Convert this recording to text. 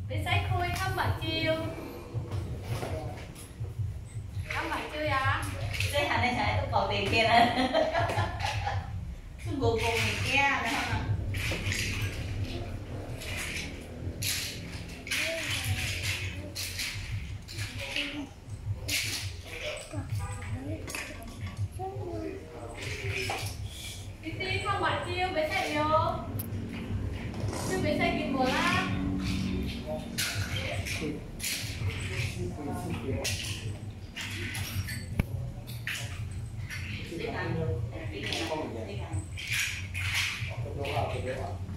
Biết sách khui không bạn chiêu. Không bạn chiêu à? Cái hàng này xài tôi còn tiền kia nè. Tôi ngủ cùng mình kia nè không ạ? Titi không bạn chiêu biết sách vô. Chiêu biết sách kịp mùa la. Đi hàng. Đi hàng.